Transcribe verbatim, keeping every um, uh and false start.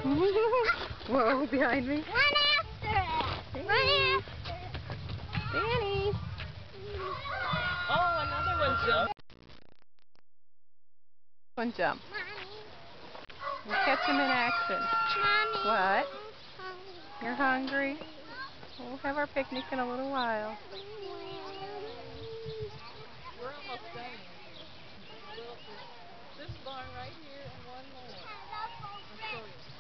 Whoa, behind me. Run after it. Danny. Run after it. Danny. Oh, another one jumped. One jump. Mommy. We'll catch him in action. Mommy. What? Hungry. You're hungry? We'll have our picnic in a little while. We're almost done. This barn right here and one more. I'll show you.